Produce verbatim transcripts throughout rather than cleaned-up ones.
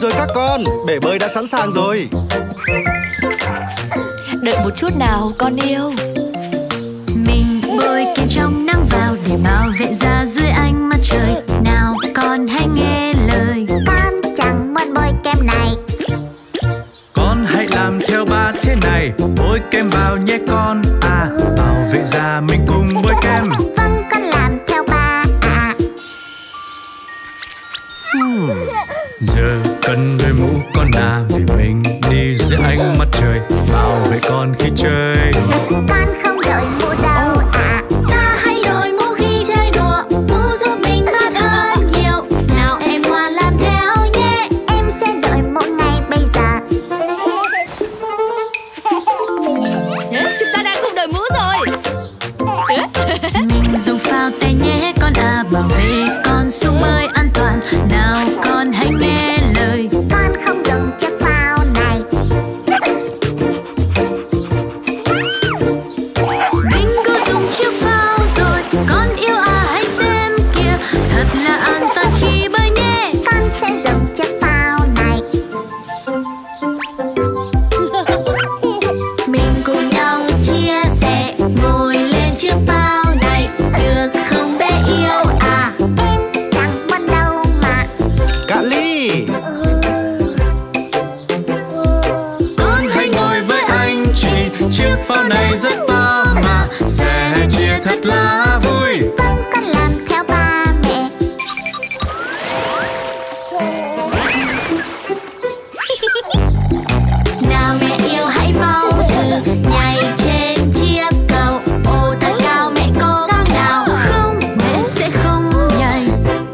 rồi các con, bể bơi đã sẵn sàng rồi. Đợi một chút nào con yêu. Mình bôi kem trong nắng vào để bảo vệ da dưới ánh mặt trời. Nào con hãy nghe lời. Con chẳng muốn bôi kem này. Con hãy làm theo ba thế này. Bôi kem vào nhé con. À, bảo vệ da mình cùng bôi kem. Vâng, con làm theo ba à. hmm. Giờ cần đôi mũ con à, vì mình đi dưới ánh mặt trời. Bảo vệ con khi chơi. Con không đội mũ đâu à. Ta hãy đội mũ khi chơi đùa. Mũ giúp mình thoát hơn nhiều. Nào em ngoan làm theo nhé. Em sẽ đội mũ ngay bây giờ. Chúng ta đang cùng đội mũ rồi. Mình dùng phao tay nhé con à, bảo vệ con xuống bơi an toàn. Nào con hãy nghe lời. Con không dùng chiếc phao này. Mình có dùng chiếc phao rồi. Con yêu à hãy xem kìa. Thật là an toàn khi bơi nhé. Con sẽ dùng chiếc phao này. Mình cùng nhau chia sẻ. Ngồi lên chiếc phao này. Được không bé yêu à? Em chẳng muốn đâu mà. Cạn ly. Con hãy ngồi với anh chị. Chiếc phao này rất to mà. Sẻ chia thật là vui. Vâng, con làm theo ba mẹ. Nào mẹ yêu hãy mau thử nhảy trên chiếc cầu. Ô thật cao mẹ cố gắng nào. Không, mẹ sẽ không nhảy.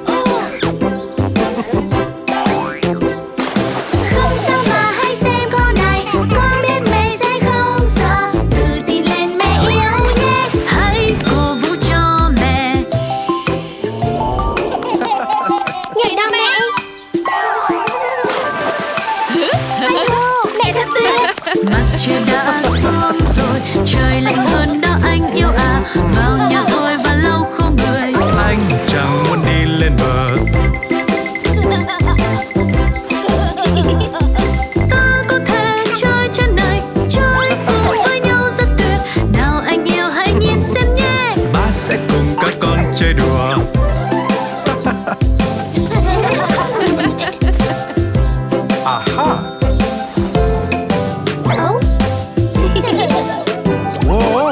Không sao mà hãy xem câu này. Con biết mẹ sẽ không sợ. Tự tin lên mẹ yêu nhé. Hãy cổ vũ cho mẹ. Nhảy nào mẹ. Mẹ thật tuyệt. Mặt trời đã xuống rồi. Trời lạnh hơn đó anh yêu à. Vào nhà tôi và lau khô người. Anh chẳng muốn đi lên bờ. Ta có thể chơi trên này. Chơi cùng với nhau rất tuyệt. Nào anh yêu hãy nhìn xem nhé. Ba sẽ cùng các con chơi đùa. Aha. Wow.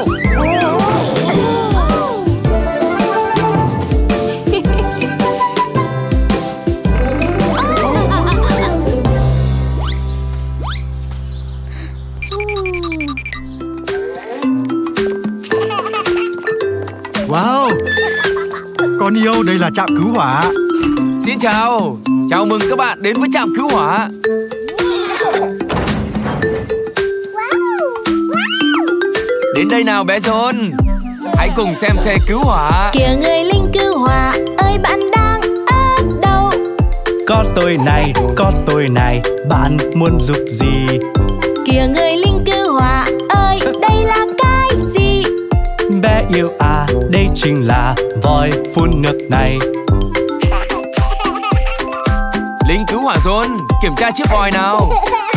Wow. Con yêu, đây là trạm cứu hỏa. Xin chào, chào mừng các bạn đến với trạm cứu hỏa. Đến đây nào bé John, hãy cùng xem xe cứu hỏa. Kìa người lính cứu hỏa ơi, bạn đang ở đâu? Có tôi này, có tôi này, bạn muốn giúp gì? Kìa người lính cứu hỏa ơi, đây là cái gì? Bé yêu à, đây chính là vòi phun nước này. Lính cứu hỏa John, kiểm tra chiếc vòi nào.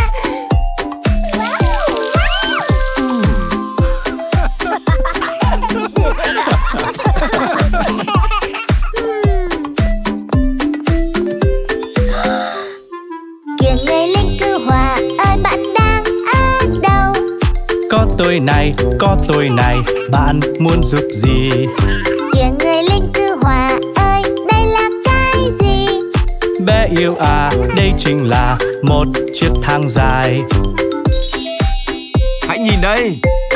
Kìa người lính cứu hỏa ơi, bạn đang ở đâu? Có tôi này, có tôi này, bạn muốn giúp gì? Kìa người lính cứu hỏa ơi, đây là cái gì? Bé yêu à, đây chính là một chiếc thang dài. Hãy nhìn đây.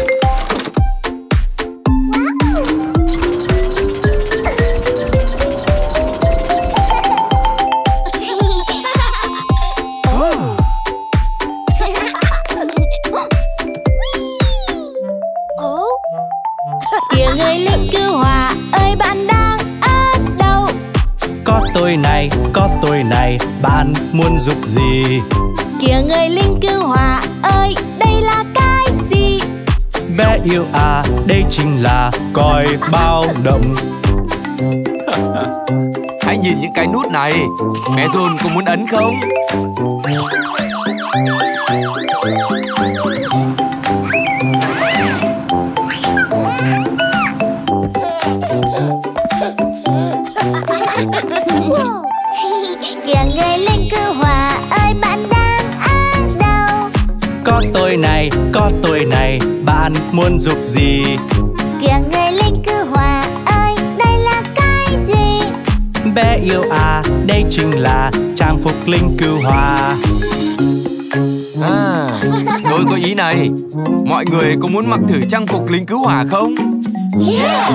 Kìa người lính cứu hỏa ơi, bạn đang ở đâu? Có tôi này, có tôi này, bạn muốn giúp gì? Kìa người lính cứu hỏa ơi, đây là cái gì? Bé yêu à, đây chính là còi báo động. Hãy Hãy nhìn những cái nút này. Bé John có muốn ấn không? Kìa người lính cứu hỏa ơi, bạn đang ở đâu? Có tôi này, có tôi này, bạn muốn giúp gì? Kìa người lính cứu hỏa ơi, đây là cái gì? Bé yêu à, đây chính là trang phục lính cứu hỏa. À, tôi có ý này. Mọi người có muốn mặc thử trang phục lính cứu hỏa không? Yes!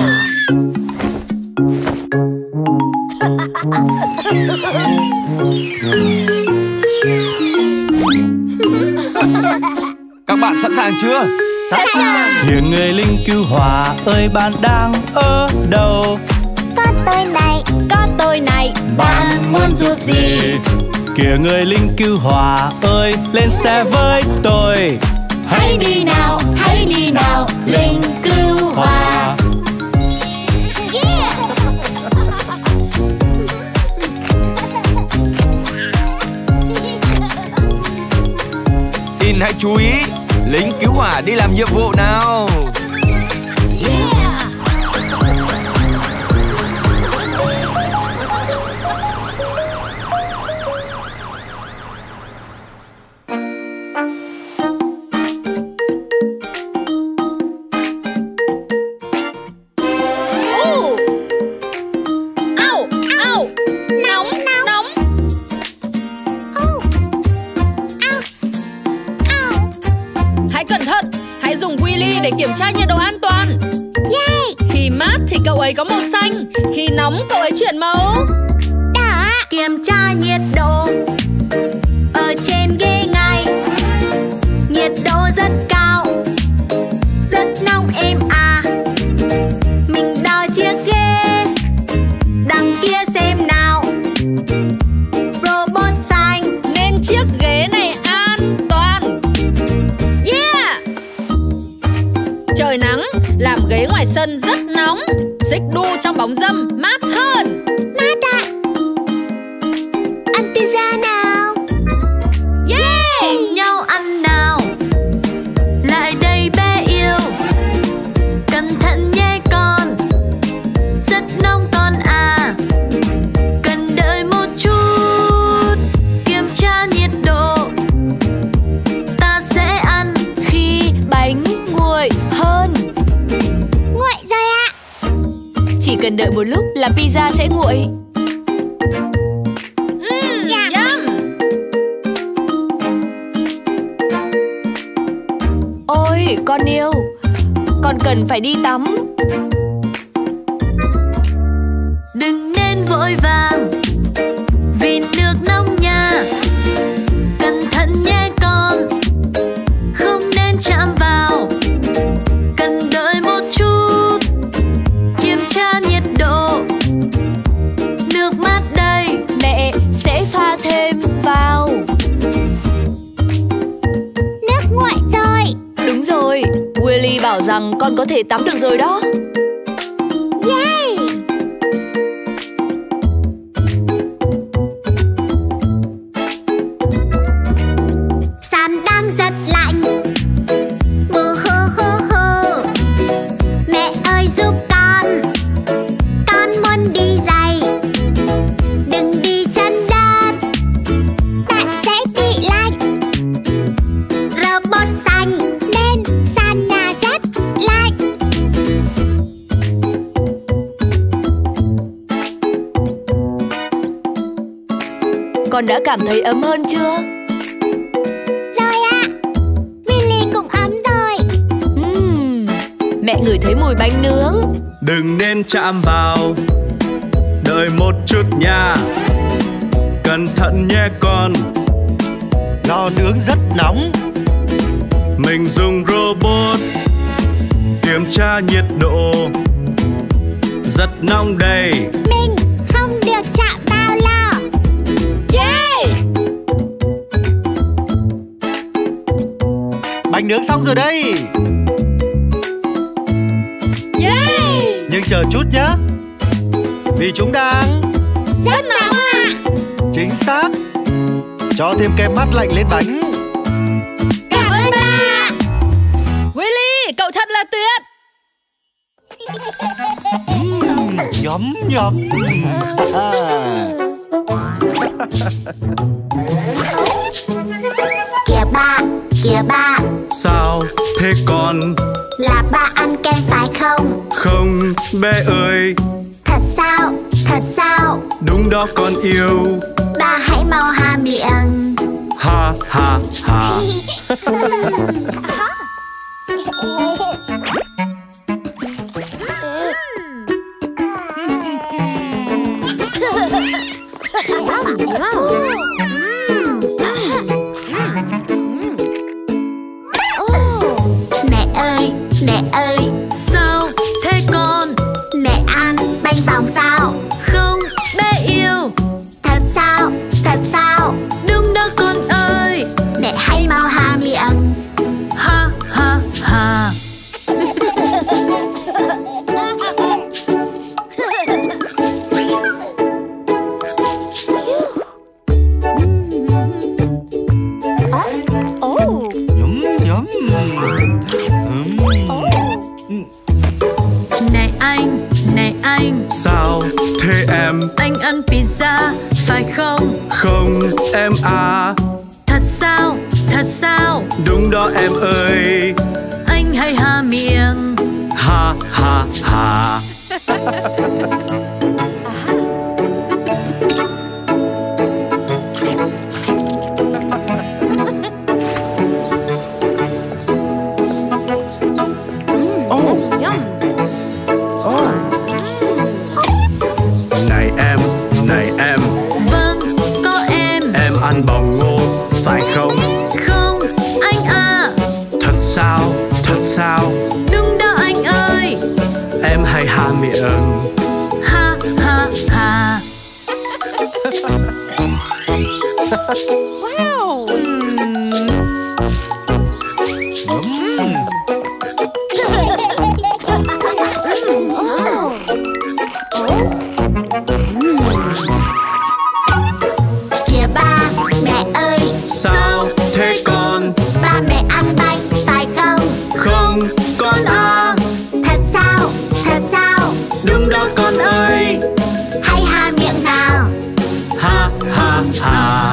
Các bạn sẵn sàng chưa? Sẵn sàng. Kìa người lính cứu hỏa ơi, bạn đang ở đâu? Có tôi này, Có tôi này, Bạn muốn giúp gì? Kìa người lính cứu hỏa ơi, lên xe với tôi. hãy đi nào, hãy đi nào, lính cứu hỏa. yeah! Xin hãy chú ý, lính cứu hỏa đi làm nhiệm vụ nào. Yeah! Au, au, nóng, nóng. Hãy cẩn thận, hãy dùng Willy để kiểm tra nhiệt độ an toàn. Yay! Khi mát thì cậu ấy có màu xanh, khi nóng cậu ấy chuyển màu Đỏ. kiểm tra nhiệt độ ở trên ghế ngay. Nhiệt độ rất cao, rất nóng êm à. Mình đo chiếc ghế đằng kia xem nào. Robot xanh nên chiếc ghế này an toàn. Yeah! Trời nắng làm ghế ngoài sân rất nóng. Xích đu trong bóng râm mát hơn. Mát ạ. Ăn pizza nào. Yeah! Cùng nhau ăn nào. Lại đây bé yêu. Cẩn thận nhé con. Rất nóng con à. Cần đợi một chút. Kiểm tra nhiệt độ. Ta sẽ ăn khi bánh nguội hơn. Nguội rồi ạ. Chỉ cần đợi một lúc là pizza sẽ nguội. Uhm, Dạ. yum. Ôi con yêu, con cần phải đi tắm. Đừng nên vội vàng vì nước nóng nha. Cẩn thận nhé con, không nên chạm vào. Cần đợi một chút, kiểm tra nhiệt độ. Nước mát đây, mẹ sẽ pha thêm vào. Nước nguội rồi. Đúng rồi, Willy bảo rằng con có thể tắm được rồi đó. Yay! Sàn đang rất lạnh. Bù hư hư hư. Mẹ ơi giúp con. Con muốn đi giày. Đừng đi chân đất. Bạn sẽ bị lạnh. Robot xanh nên sàn nhà rất lạnh. Con đã cảm thấy ấm hơn chưa? Rồi ạ. Willy cũng ấm rồi. Uhm, mẹ ngửi thấy mùi bánh nướng. Đừng nên chạm vào. Đợi một chút nha. Cẩn thận nhé con. Lò nướng rất nóng. Mình dùng robot kiểm tra nhiệt độ. Rất nóng đây. Mình không được chạm vào lò. Yeah! Bánh nướng xong rồi đây. Yeah! Nhưng chờ chút nhé, vì chúng đang Rất nóng ạ. Chính xác. Cho thêm kem mát lạnh lên bánh. Cảm ơn ba. Willy, cậu thật là tuyệt. Uhm, nhấm nhấm. Kìa ba, kìa ba. Sao thế con? Là ba ăn kem phải không? Không bé ơi. Thật sao, thật sao? Đúng đó con yêu. Ba hãy mau há miệng. Ha ha ha. Mẹ ơi, mẹ ơi. Sao thế con? Mẹ ăn bánh vòng sao? Không bé yêu. Thật sao, thật sao? Đúng đó con ơi. Mẹ hãy mau há miệng. Ha ha ha. Nhấm nhấm. Uhm. Này anh, này anh. Sao thế em? Anh ăn pizza phải không? Không em à. Thật sao, thật sao? Đúng đó em ơi. Anh hãy há miệng. Ha ha ha. Này em, này em. Vâng, có em. Em ăn bông ngô phải không? Không, anh à. Thật sao, thật sao? Đúng đó anh ơi. Em hãy há miệng. Ha ha ha. Wow. Kìa ba, mẹ ơi. Sao thế con? Ba mẹ ăn bánh phải không? Không con à. Thật sao, thật sao? Đúng đó con ơi. Hãy há miệng nào. Ha ha ha.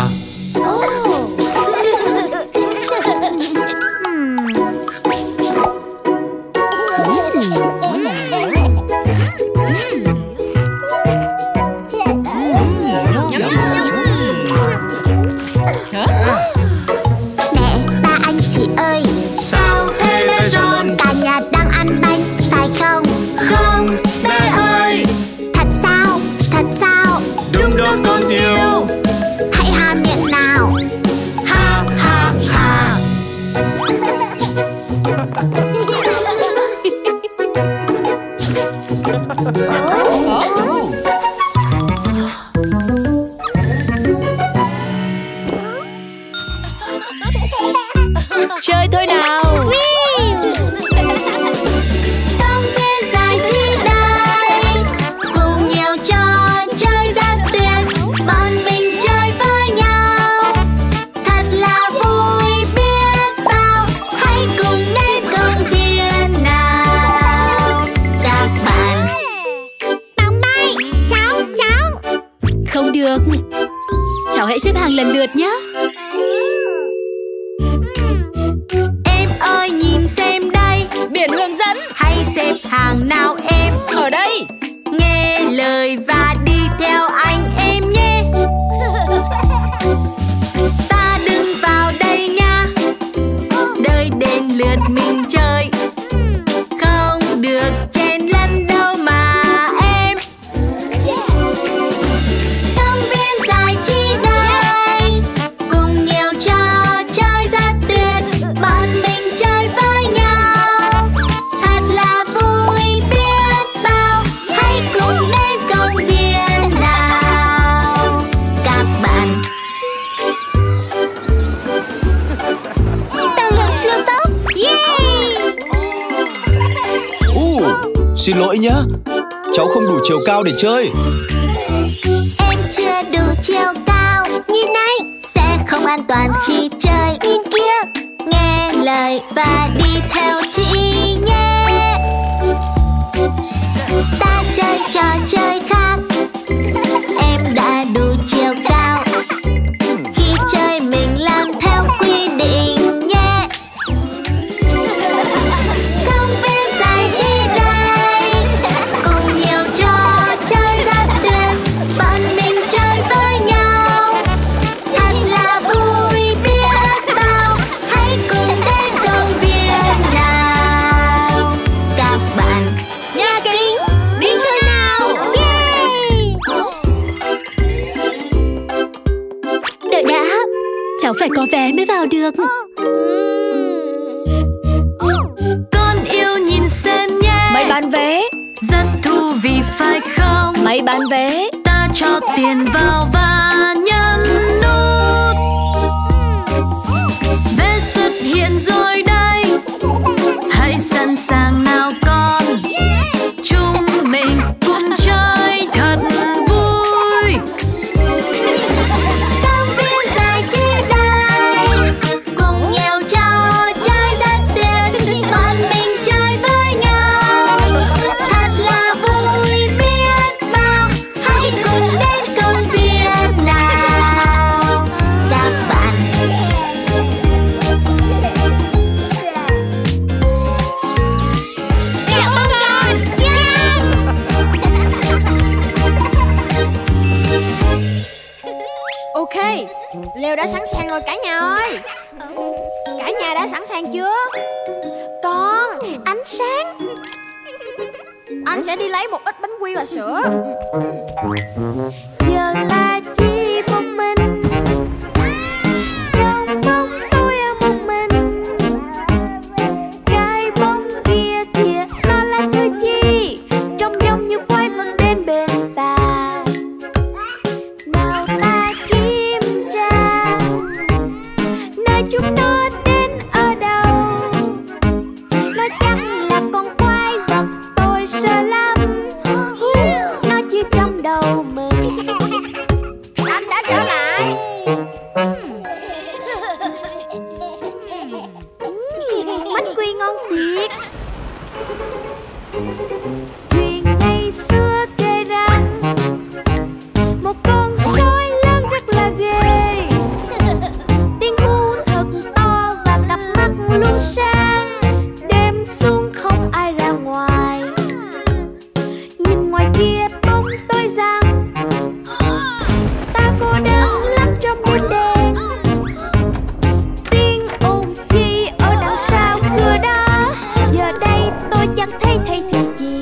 Mẹ, ba anh chị ơi. Sao thế bé John? Cả nhà đang ăn bánh phải không? Không bé ơi. Thật sao, thật sao? Đúng đó con yêu. Hãy há miệng nào. Ha ha ha. Chơi thôi nào. Công viên giải trí đây, cùng nhiều trò chơi rất tuyệt. Bọn mình chơi với nhau thật là vui biết bao. Hãy cùng đến công viên nào các bạn. Bóng bay, cháu, cháu. Không được. Cháu hãy xếp hàng lần lượt nhé. Em ơi nhìn xem đây, Biển hướng dẫn. hãy xếp hàng nào em. Ở đây. Nghe lời và đi theo anh em nhé. Ta đứng vào đây nha, đợi đến lượt mình chơi. Không được chen lấn đâu mà em. Công viên giải trí đây, cùng nhiều trò chơi rất tuyệt. Bọn mình chơi với nhau thật là vui biết bao. Hãy cùng đến công viên nào các bạn. Tàu lượn siêu tốc. Yeah. Uh, xin lỗi nhé, cháu không đủ chiều cao để chơi. Em chiều cao. Nhìn này, sẽ không an toàn khi chơi. Nhìn kia, nghe lời và đi theo chị nhé. Ta chơi trò chơi khác, em đã đủ chiều cao. Khi chơi mình làm theo quy định nhé. Công viên giải trí đây, cùng nhiều trò chơi rất tuyệt. Bọn mình chơi với nhau, thật là vui biết bao. Hãy cùng đến công viên nào. Các bạn nhà kính đi thôi nào. Đợi đã, cháu phải có vé mới vào được. Con yêu nhìn xem nhé, Máy bán vé, rất thú vị phải không? máy bán vé. Ta cho tiền vào và nhấn nút. Vé xuất hiện rồi đây, hãy sẵn sàng nào con. Chúng mình cùng chơi thật vui. Công viên giải trí đây, cùng nhiều trò chơi rất tuyệt. Bọn mình chơi với nhau, thật là vui biết bao. Hãy cùng đến công viên nào. Các bạn kẹo bông gòn nhanh. Ok, Leo đã sẵn sàng rồi cả nhà ơi. Cả nhà đã sẵn sàng chưa? Con, ánh sáng. Anh sẽ đi lấy một ít bánh quy và sữa. Giờ ta chỉ một mình, trong bóng tối một mình. Cái bóng kia kìa, nó là thứ gì? Trông giống như quái vật đến bên ta. Nào ta kiểm tra, nơi chúng nó đến ở đâu. Nó chắc là con quái vật, tôi sợ lắm. Nó chỉ trong đầu mình. Anh đã trở lại. Bánh quy ngon thiệt. Chuyện ngày xưa kể rằng một con sói lớn rất là ghê. Tiếng ngu thật to và cặp mắt luôn sáng. Đêm xuống không ai ra ngoài. Nhìn ngoài kia bóng tối rằng ta cô đơn lắm trong đêm đen. Tiếng ồn chi ở đằng sau cửa đó. Giờ đây tôi chẳng thấy thấy thứ gì.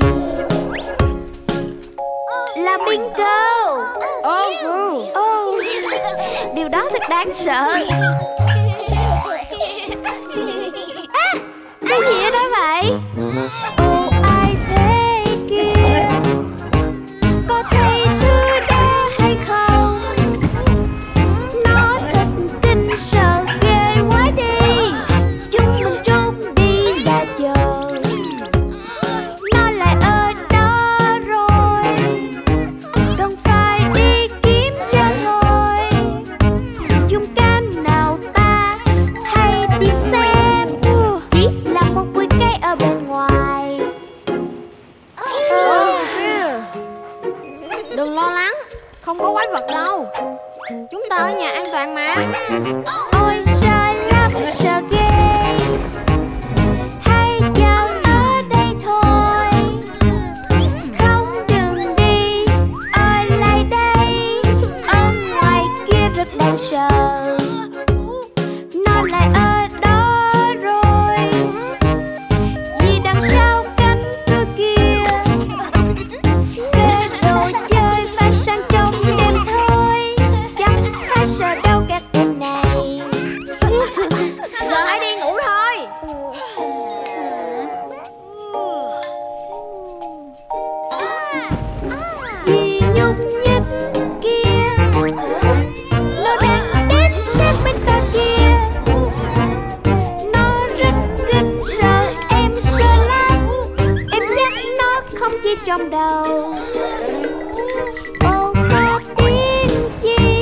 Là bingo. Oh, oh. Điều đó thật đáng sợ. À, cái gì ở đó vậy? Ồ, ai thế kia? Có thấy thứ đó hay không? Nó thật kinh sợ ghê quá đi. Chúng mình trốn đi là chờ. Nó lại ở đó rồi. Cần phải đi kiếm cho thôi. Dùng cam nào ta hãy tìm xem. Chỉ là một bụi cây ở bên ngoài. Đừng lo lắng, không có quái vật đâu. Chúng ta ở nhà an toàn mà. Ôi sợ lắm, sợ ghê. Hãy chờ ở đây thôi. Không đừng đi, ở lại đây. Ở ngoài kia rất đáng sợ. Nó lại ở đó rồi. Vì đằng sau cánh cửa kia xe đồ chơi phải sang trong đêm thôi. Chẳng phải sợ đâu các đêm này. Giờ hãy đi ngủ thôi. Vì nhúc nhích kia, nó đang đến sát bên ta kia. Nó rất kinh sợ, em sợ lắm. Em chắc nó không chỉ trong đầu. Ô có tiếng chi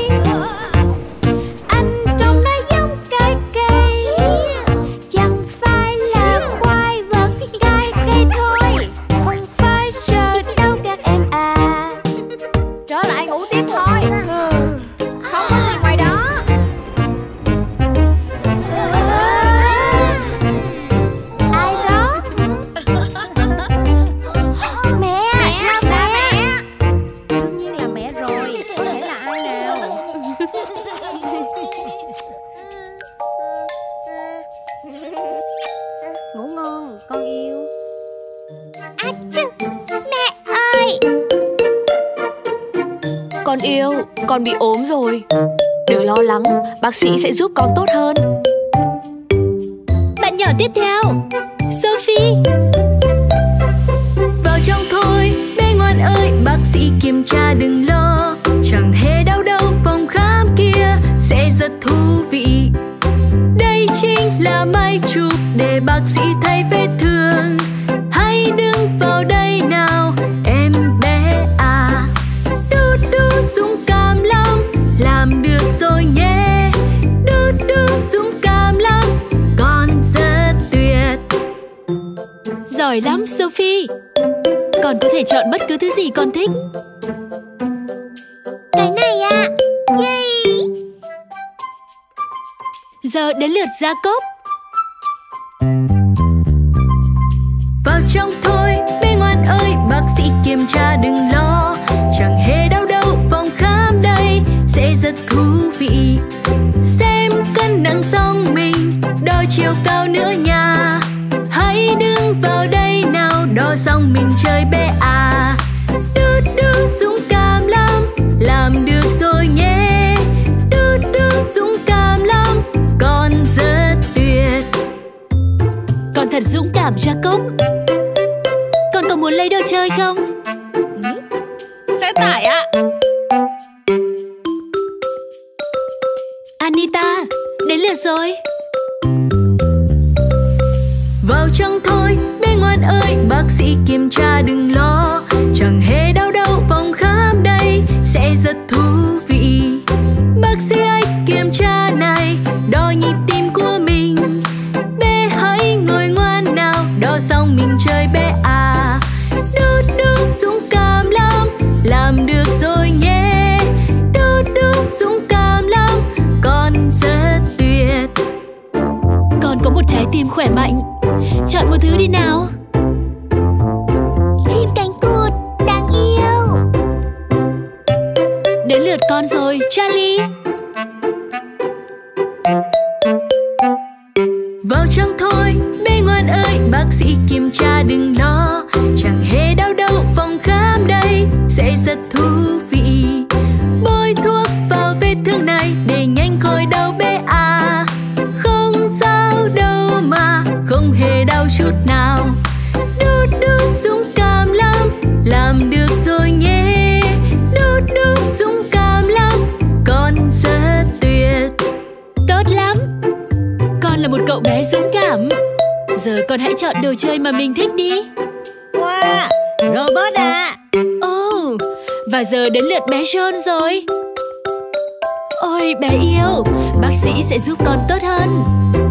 yêu, con bị ốm rồi. Đừng lo lắng, bác sĩ sẽ giúp con tốt hơn. Bạn nhỏ tiếp theo, Sophie. Vào trong thôi, bé ngoan ơi, bác sĩ kiểm tra đừng lo. Chẳng hề đau đâu, phòng khám kia sẽ rất thú vị. Đây chính là máy chụp để bác sĩ thay vết thương. Hãy đứng vào đây nào, em bé à. Đu đu dũng cảm lắm, làm được rồi nhé. Đu đu dũng cảm lắm, con rất tuyệt. Giỏi lắm Sophie. Con có thể chọn bất cứ thứ gì con thích. Cái này ạ. Yay. Giờ đến lượt Jacob. Vào trong thôi, bé ngoan ơi, bác sĩ kiểm tra đừng lo. Chẳng hề đau đâu, phòng khám đây sẽ rất thú vị. Xem cân nặng xong mình, đo chiều cao nữa nha. Hãy đứng vào đây nào, đo xong mình chơi bé à. Đu đu dũng cảm lắm, làm được rồi nhé. Đu đu dũng cảm lắm, con rất tuyệt. Con thật dũng cảm Jacob. Con có muốn lấy đồ chơi không? Xe tải ạ. Anita, đến lượt rồi. Vào trong thôi, bé ngoan ơi, bác sĩ kiểm tra đừng lo. Chẳng hề đau đâu, phòng khám đây sẽ rất thú vị. Bác sĩ ấy kiểm tra này, đo nhịp tim của mình. Bé hãy ngồi ngoan nào, đo xong mình chơi bé à. Đu đu dũng cảm lắm, làm được rồi nhé. Đu đu dũng cảm lắm, con rất tuyệt. Con có một trái tim khỏe mạnh. Chọn một thứ đi nào. Chim cánh cụt đáng yêu. Đến lượt con rồi, Charlie. Vào trong thôi, bé ngoan ơi, bác sĩ kiểm tra đừng lo. Chẳng hề đau đâu, phòng khám đây sẽ rất thú vị. Bôi thuốc vào vết thương này để nhanh khỏi đau bé à. Không sao đâu mà, không hề đau chút nào. Đu đu dũng cảm lắm, làm được rồi nhé. Đu đu dũng cảm lắm, con rất tuyệt. Tốt lắm. Con là một cậu bé dũng cảm. Giờ con hãy chọn đồ chơi mà mình thích đi. Wow, robot ạ. Oh, và giờ đến lượt bé John rồi. Ôi bé yêu, bác sĩ sẽ giúp con tốt hơn.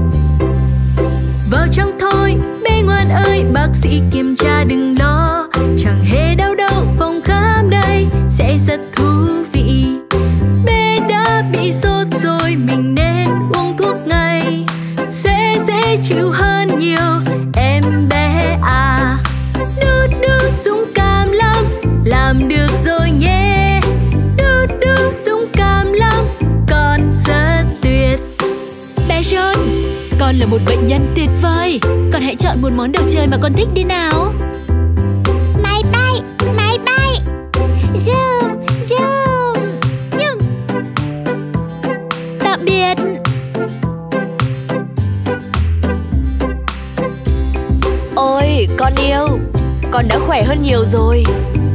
Vào trong thôi, bé ngoan ơi, bác sĩ kiểm tra đừng lo. Chẳng hề đau đâu, phòng khám đây sẽ rất thú vị. Bé đã bị sốt rồi, mình nên uống thuốc ngay. Sẽ dễ chịu hơn nhiều, em bé à. Đu đu dũng cảm lắm, làm được rồi nhé. Đu đu dũng cảm lắm, con rất tuyệt. Bé John, con là một bệnh nhân tuyệt vời. Con hãy chọn một món đồ chơi mà con thích đi nào. Máy bay, máy bay. Zoom, zoom. Nhưng Tạm biệt. Ôi, con yêu, con đã khỏe hơn nhiều rồi.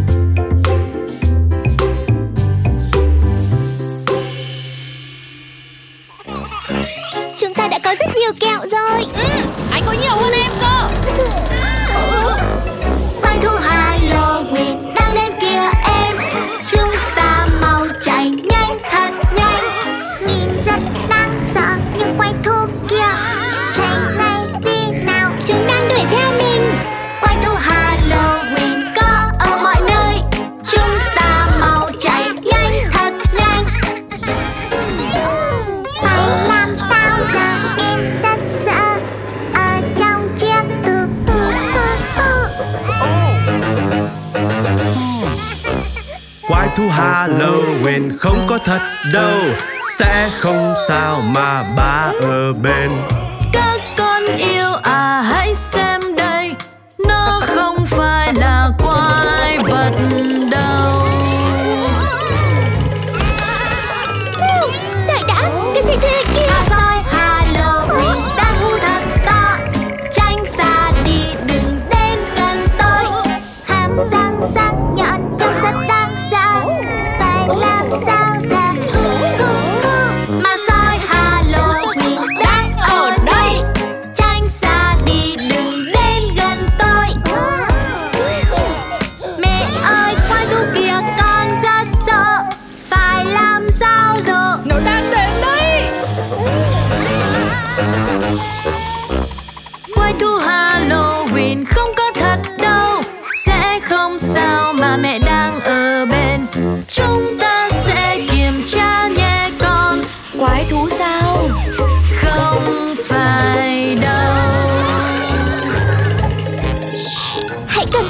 chúng ta đã có rất nhiều kẹo rồi. Ừ, anh có nhiều hơn em cơ. Khoai thu Halloween đang đến kìa em. Chúng ta mau chạy nhanh thật nhanh. Nhìn rất đáng sợ nhưng quái thú kia chạy ngay đi nào, chúng đang đuổi theo mình. Khoai thu Halloween có ở mọi nơi. Chúng ta mau chạy nhanh thật nhanh. Phải làm sao giờ, em rất sợ ở trong chiếc ừ, ừ, ừ, ừ. Quái thú Halloween không có thật đâu, sẽ không sao mà ba ở bên. Các con yêu à, hãy xem đây, nó không phải là quái vật đâu.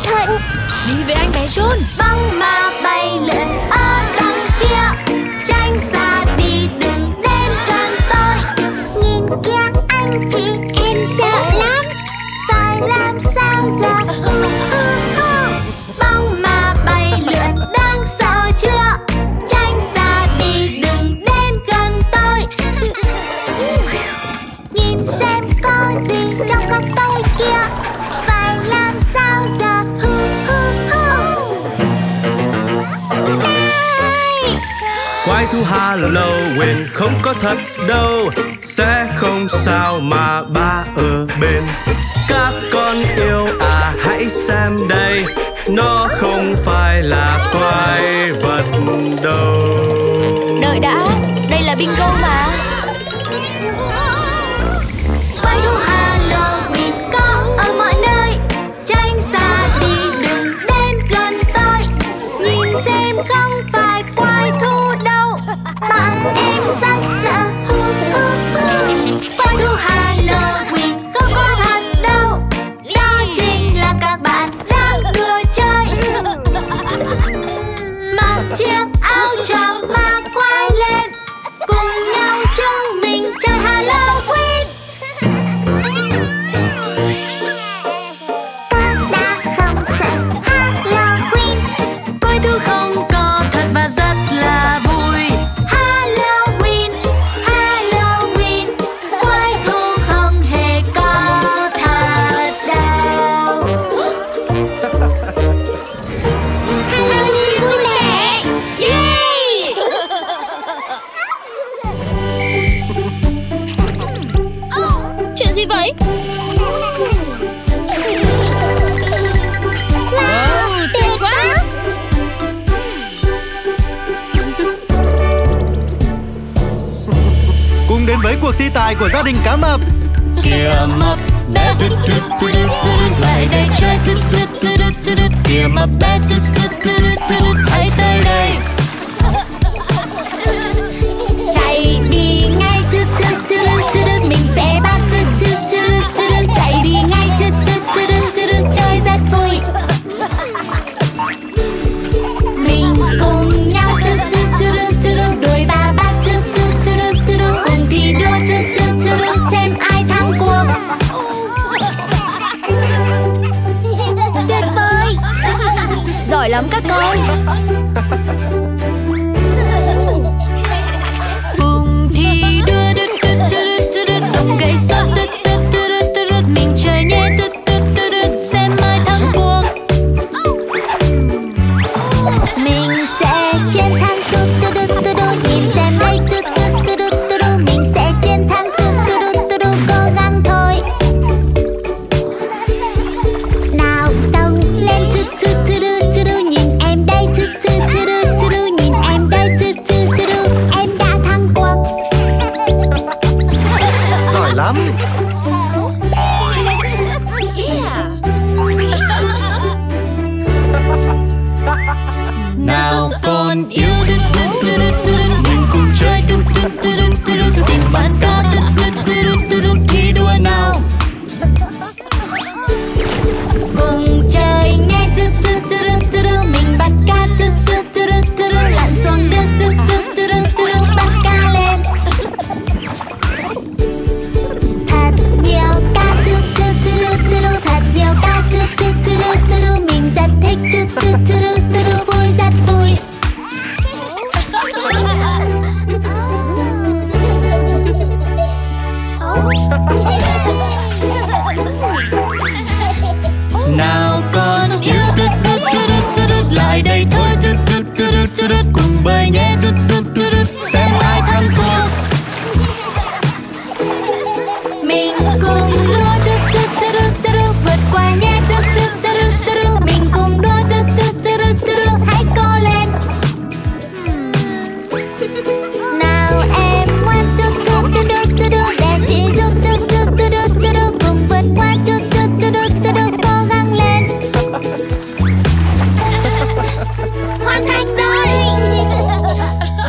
thận. Đi với anh bé John. Bóng ma bay lượn ở đằng kia, tránh xa đi đừng đến gần tôi. Nhìn kia anh chị, em sợ lắm. Phải làm sao giờ? Hu hu hu. Bóng ma bay lượn đáng sợ chưa? Tránh xa đi đừng đến gần tôi. Nhìn xem có gì trong góc tôi kia. Phải làm sao giờ? Hu hu hu. Quái thú Halloween không có thật đâu, sẽ không sao mà ba ở bên. Các con yêu à, hãy xem đây, nó không phải là quái vật đâu. Đợi đã, đây là bingo mà. Quái thú Halloween có ở mọi nơi, tránh xa đi đừng đến gần tôi. Nhìn xem không phải quái thú đâu, bạn em rất sợ. Hu hu hu. Quái thú Halloween không có thật đâu, đó chính là các bạn đang đùa chơi. Mặc chiếc áo choàng ma quay lên, cùng nhau chúng mình chơi Halloween. Tôi đã không sợ Halloween. Quái thú không có thật và rất là vui. Halloween, Halloween, quái thú không hề có thật đâu. Halloween vui vẻ. Yeah! Chuyện gì vậy? Wow, tuyệt quá. Cùng đến với cuộc thi tài của gia đình cá mập. Kìa mập bé tút tút tút tút tút, lại đây chơi tút tút tút tút tút. Kìa mập bé tút tút tút tút tút, hãy tới đây. Chạy đi ngay tút tút tút tút, mình sẽ bắt tút tút tút tút. Chạy đi ngay tút tút tút tút, chơi rất vui. Mình cùng nhau tút tút tút tút, đuổi và bắt tút tút tút tút. Cùng thi đua tút tút tút, xem ai thắng cuộc. Tuyệt vời. Giỏi lắm các con. Cùng thi đua tút tút tút tút, dùng gậy sắt tút tút tút tút. Mình chơi nhé tút tút tút, xem ai thắng cuộc. Mình sẽ chiến thắng tút tút tút tút. Nhìn xem đây tút tút tút tút. Mình sẽ chiến thắng tút tút tút tút. Cố gắng thôi. Nào xông lên tút tút tút tút. Nhìn em đây tút tút tút tút. Nhìn em đây tút tút tút. Em đã thắng cuộc. Giỏi lắm. Nào con yêu tút tút tút tút, mình cùng chơi tút tút tút tút. Tìm bạn cá tút tút tút tút, thi đua nào. Cùng chơi nhé tút tút tút tút. Mình bắt cá tút tút tút tút. Lặn xuống nước tút tút tút tút. Bắt cá lên. Thật nhiều cá tút tút tút tút. Thật nhiều cá tút tút tút tút. Mình rất thích tút tút tút tút. Vui rất vui. Nào con yêu tút tút tút tút, lại đây thôi tút tút tút tút. Cùng bơi nhé tút tút tút, xem ai thắng cuộc. Mình cùng đua tút tút tút tút. Vượt qua nhé tút tút tút tút. Mình cùng đua tút tút tút tút. Hãy cố lên. Nào em ngoan tút tút tút tút. Để chị giúp tút tút tút tút. Cùng vượt qua tút tút tút tút. Cố gắng lên. Hoàn thành rồi.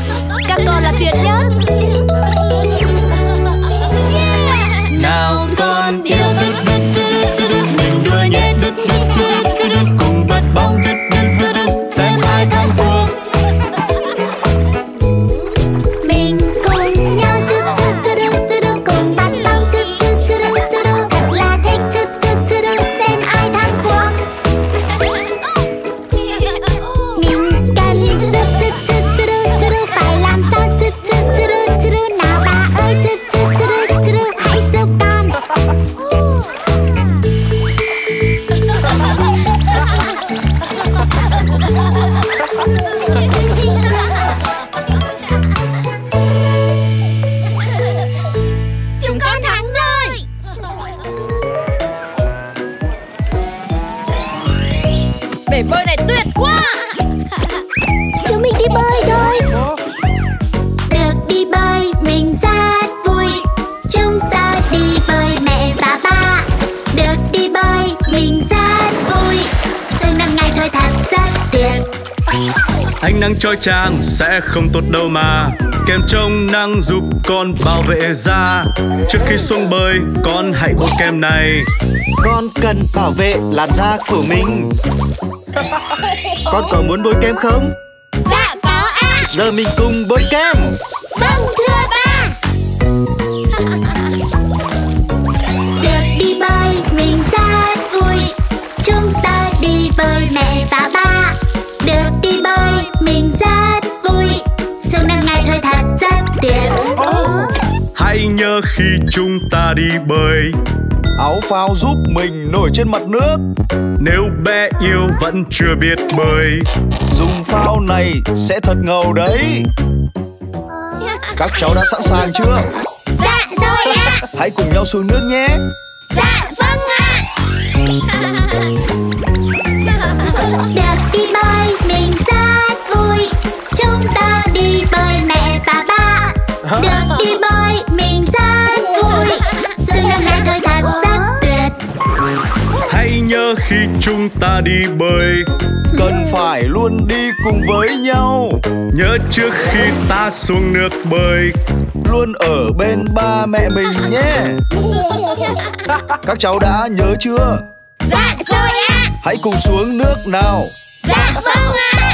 Bể bơi này tuyệt quá. Chúng mình đi bơi thôi. Được đi bơi mình rất vui. Chúng ta đi bơi mẹ và ba. Được đi bơi mình rất vui. Xuân năm ngày thôi thật rất tuyệt. Ánh nắng chói chang sẽ không tốt đâu mà. Kem chống nắng giúp con bảo vệ da. Trước khi xuống bơi con hãy bôi kem này. Con cần bảo vệ làn da của mình. Con có muốn bôi kem không? Dạ có ạ. Giờ mình cùng bôi kem. Vâng thưa ba. Được đi bơi mình rất vui. Chúng ta đi bơi mẹ và ba. Được đi bơi mình rất vui. Xuân năm ngày thôi thật rất tuyệt. Hãy nhớ khi chúng ta đi bơi, áo phao giúp mình nổi trên mặt nước. nếu bé yêu vẫn chưa biết bơi, dùng phao này sẽ thật ngầu đấy. Các cháu đã sẵn sàng chưa? Dạ rồi ạ. Hãy cùng nhau xuống nước nhé. Dạ vâng ạ. Được đi bơi mình rất vui. Chúng ta đi bơi mẹ và ba. Được đi bơi mình rất vui. Xuân năm nay thôi thật rất tuyệt. hãy nhớ khi chúng ta đi bơi, Cần phải luôn đi cùng với nhau. nhớ trước khi ta xuống nước bơi. Luôn ở bên ba mẹ mình nhé. Các cháu đã nhớ chưa? Dạ rồi ạ. Hãy cùng xuống nước nào. Dạ vâng ạ.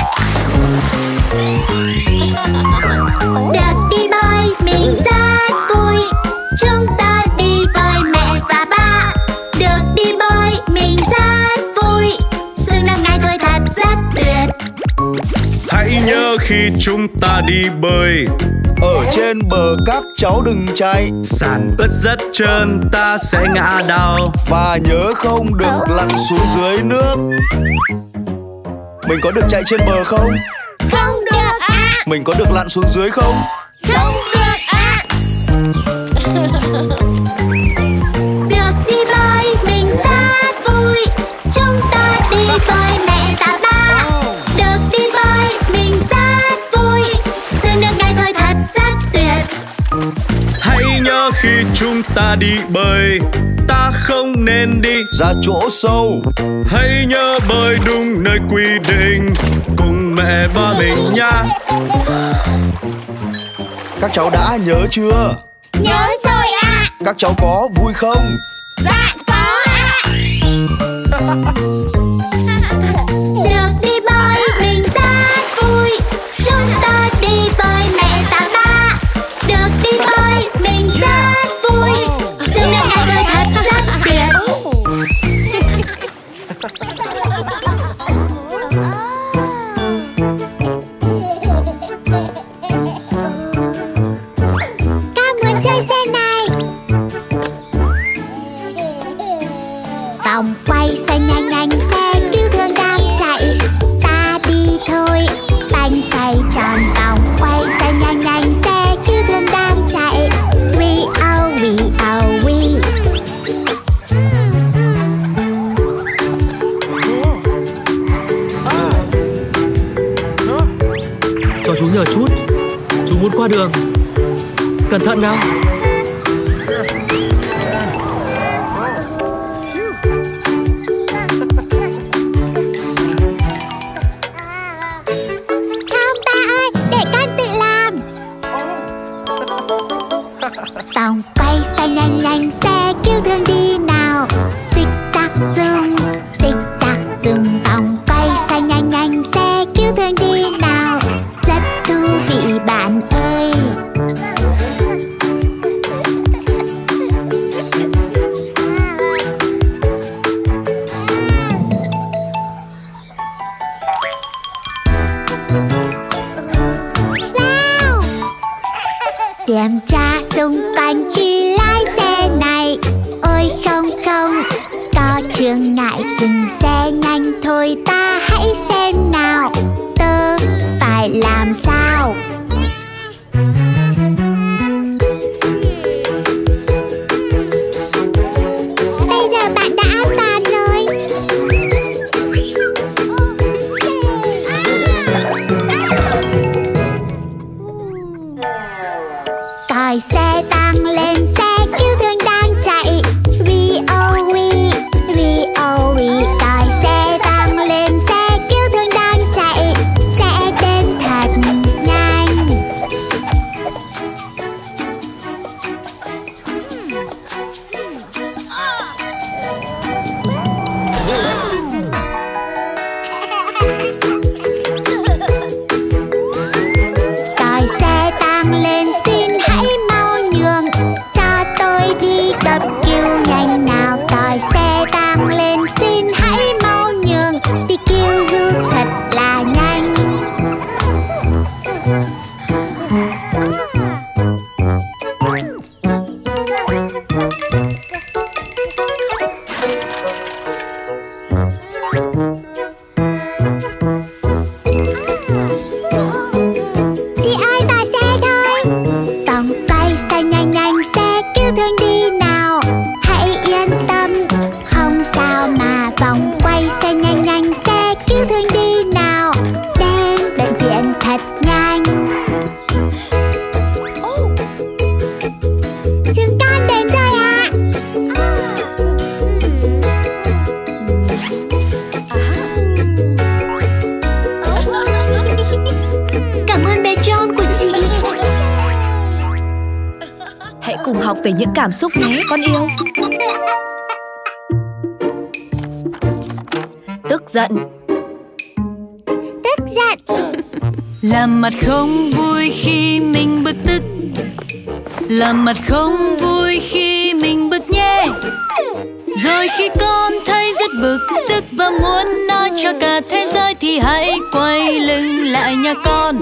Được đi bơi mình rất vui. Chúng ta đi bơi mẹ và ba. Được đi bơi mình rất vui. Xuân năm ngày thôi thật rất tuyệt. Hãy nhớ khi chúng ta đi bơi, Ở trên bờ các cháu đừng chạy. sàn ướt rất trơn ta sẽ ngã đau. Và nhớ không được lặn xuống dưới nước. Mình có được chạy trên bờ không? Không được ạ. Mình có được lặn xuống dưới không? Không được ạ. Được đi bơi mình rất vui. Chúng ta đi bơi mẹ và ba. Được đi bơi mình rất vui. Xuân nước này thôi thật rất tuyệt. Hãy nhớ khi chúng ta đi bơi, ta không nên đi Ra chỗ sâu. hãy nhớ bơi đúng nơi quy định cùng mẹ ba mình nha. Các cháu đã nhớ chưa? Nhớ rồi ạ. Các cháu có vui không? Dạ có ạ. Được đi bơi mình rất vui. Chúng ta đi bơi mẹ và ba. Được đi bơi mình rất vui. Xuân năm nay thôi thật rất tuyệt. Con muốn chơi xe này. Vòng quay xe nhanh nhanh, xe cứu thương đang chạy. Ta đi thôi. Bánh xoay tròn vòng quay xe nhanh nhanh, xe cứu thương đang chạy. We oh we oh we. Cho chú nhờ chút, chú muốn qua đường. Cẩn thận nào. Không ba ơi, để con tự làm. Vòng quay xe nhanh nhanh, xe cứu thương đi nào. Zig zag zoom, zig zag zoom. Vòng quay xe nhanh nhanh, xe cứu thương đi nào. Rất thú vị bạn ơi. Wow! Kiểm tra xung quanh khi lái xe này. Ôi không không, có chướng ngại dừng xe nhanh thôi, ta hãy xem nào. Tớ phải làm sao? Bây giờ bạn đã an toàn rồi. Chị ơi, vào xe thôi. Vòng quay xe nhanh nhanh, xe cứu thương đi nào. Hãy yên tâm, không sao mà. Vòng quay xe nhanh nhanh, xe cứu thương đi nào. Đến bệnh viện thật nhanh. Chúng con đến rồi ạ. Cảm ơn bé John của chị. Hãy cùng học về những cảm xúc nhé con yêu. Tức giận. Tức giận. Làm mặt không vui khi mình bực tức. Làm mặt không vui khi mình bực nhé. Rồi khi con thấy rất bực tức và muốn nói cho cả thế giới thì hãy quay lưng lại nha con.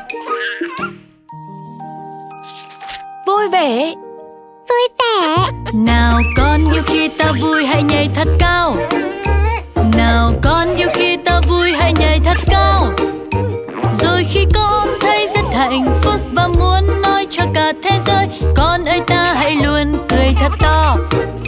Vui vẻ. Vui vẻ. Nào con yêu khi ta vui hãy nhảy thật cao. Nào con yêu khi ta vui hãy nhảy thật cao. Rồi khi con thấy rất hạnh phúc và muốn nói cho cả thế giới, con ơi ta hãy luôn cười thật to.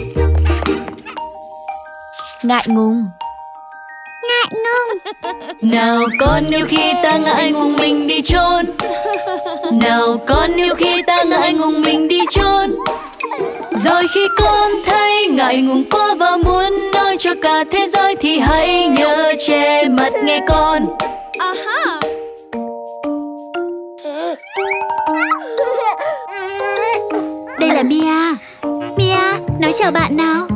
Ngại ngùng. Ngại ngùng. Nào con yêu khi ta ngại ngùng mình đi chôn. Nào con yêu khi ta ngại ngùng mình đi chôn. Rồi khi con thấy ngại ngùng quá và muốn nói cho cả thế giới thì hãy nhớ che mặt nghe con. Aha. Đây là Mia. Mia, nói chào bạn nào.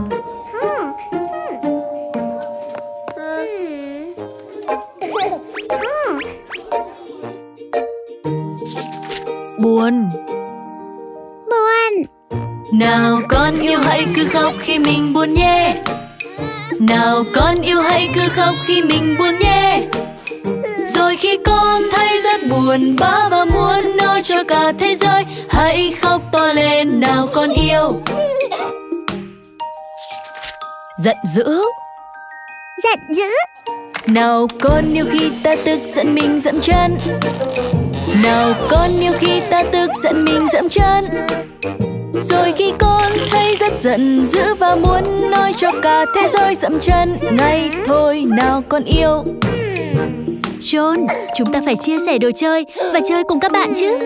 Buồn. Buồn. Nào con yêu hãy cứ khóc khi mình buồn nhé. Nào con yêu hãy cứ khóc khi mình buồn nhé. Rồi khi con thấy rất buồn bã và muốn nói cho cả thế giới, hãy khóc to lên nào con yêu. Giận dữ. Giận dữ. Nào con yêu khi ta tức giận mình dẫm chân. Nào con yêu khi ta tức giận mình dẫm chân. Rồi khi con thấy rất giận dữ và muốn nói cho cả thế giới dẫm chân ngay thôi nào con yêu. John, chúng ta phải chia sẻ đồ chơi và chơi cùng các bạn chứ.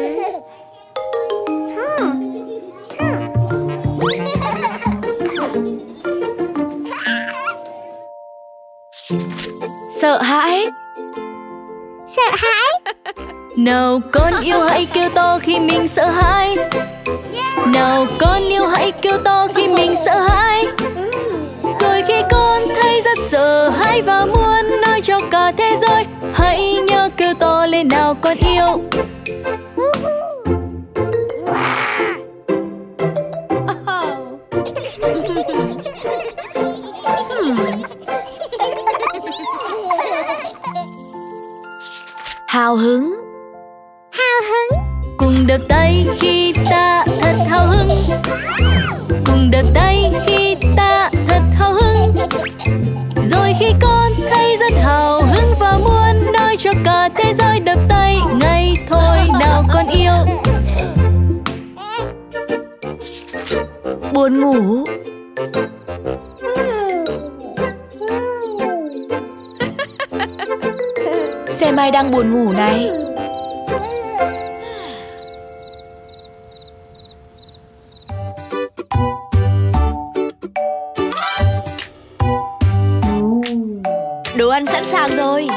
Sợ hãi. Sợ hãi. Nào con yêu hãy kêu to khi mình sợ hãi. Nào con yêu hãy kêu to khi mình sợ hãi. Rồi khi con thấy rất sợ hãi và muốn nói cho cả thế giới, hãy nhớ kêu to lên nào con yêu. Hào hứng. Hào hứng. Cùng đập tay khi ta thật hào hứng. Cùng đập tay khi ta thật hào hứng. Rồi khi con thấy rất hào hứng và muốn nói cho cả thế giới đập tay ngay thôi nào con yêu. Buồn ngủ. Xem ai đang buồn ngủ này. Đồ ăn sẵn sàng rồi.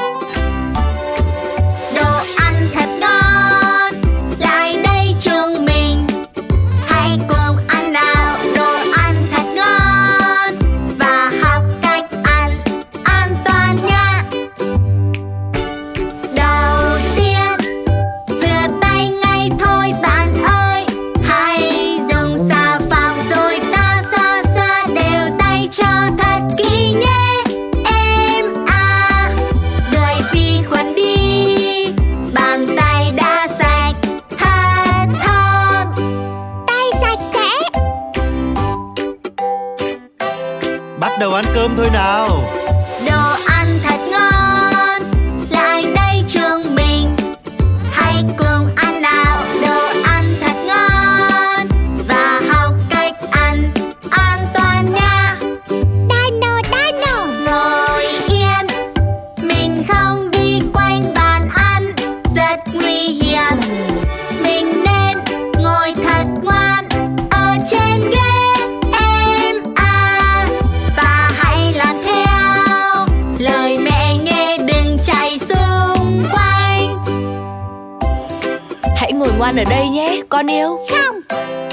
Đồ ăn thật ngon, lại đây chúng mình. Hãy cùng ăn nào, đồ ăn thật ngon. Và học cách ăn an toàn nha. Đầu tiên, rửa tay ngay thôi bạn ơi. Hãy dùng xà phòng rồi ta xoa xoa đều tay cho thật kỹ nhé. Em à, người ngoan ở đây nhé, con yêu. Không.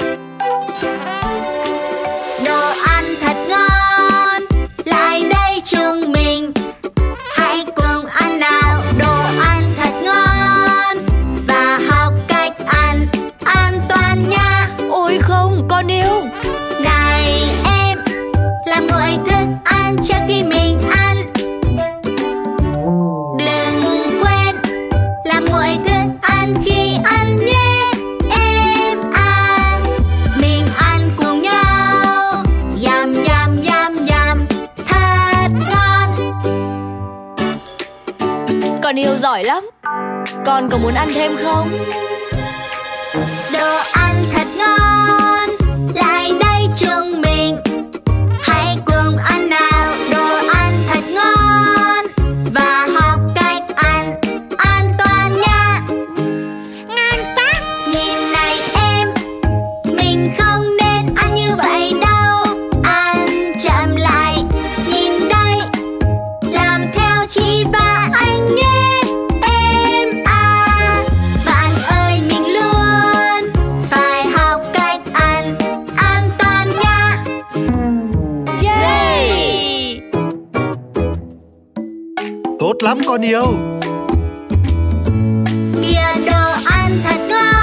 Đồ ăn thật ngon, lại đây chúng mình hãy cùng ăn nào. Đồ ăn thật ngon và học cách ăn an toàn nha. Ôi không, con yêu. Này em, làm nguội thức ăn trước khi mình ăn. Đừng quên làm nguội thức ăn khi ăn nhé em à. Mình ăn cùng nhau, yum yum yum yum, thật ngon. Con yêu giỏi lắm. Con có muốn ăn thêm không? Đồ ăn thật ngon, lại đây chúng mình hãy cùng ăn nào. Đồ ăn thật ngon và học cách ăn an toàn nha. Ngon quá. Nhìn này em, mình không nên ăn như vậy đâu. Ăn chậm lại, nhìn đây, làm theo chị và anh nhé em à. Bạn ơi, mình luôn phải học cách ăn an toàn nha. Yay! Tốt lắm con yêu. Kìa đồ ăn thật ngon.